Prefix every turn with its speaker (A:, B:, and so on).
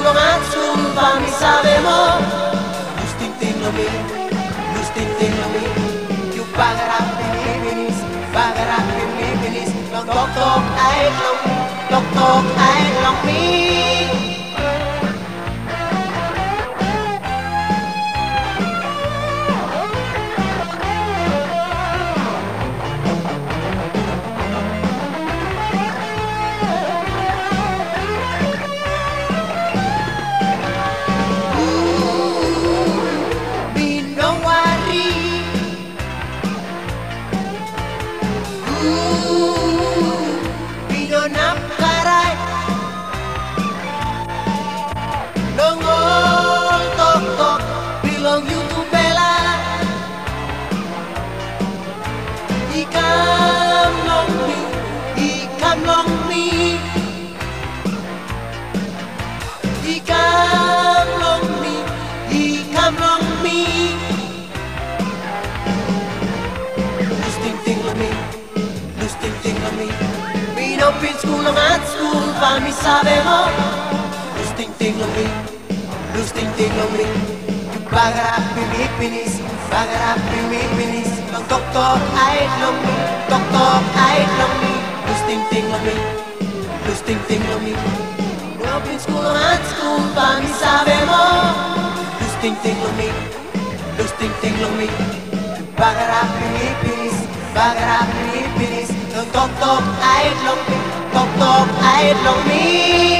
A: school at school pa mi sabe mo. Lusting ting lo mi, lusting ting lo mi. You bagarap pinipinis, bagarap pinipinis. Tok tok tok ay long mi, tok tok ay long mi. Pin school at school pa mi sabe mo. Lusting ting lo mi, lusting ting lo mi. Bagarap pinipinis, bagarap pinipinis. Tok tok tok ay long mi, tok tok ay long mi. Lusting ting lo mi, lusting ting lo mi. Pin school at school pa mi sabe mo. Lusting ting lo mi, lusting ting lo mi. Bagarap pinipinis, bagarap pinipinis. Tok tok ay long mi, tok tok ay long mi.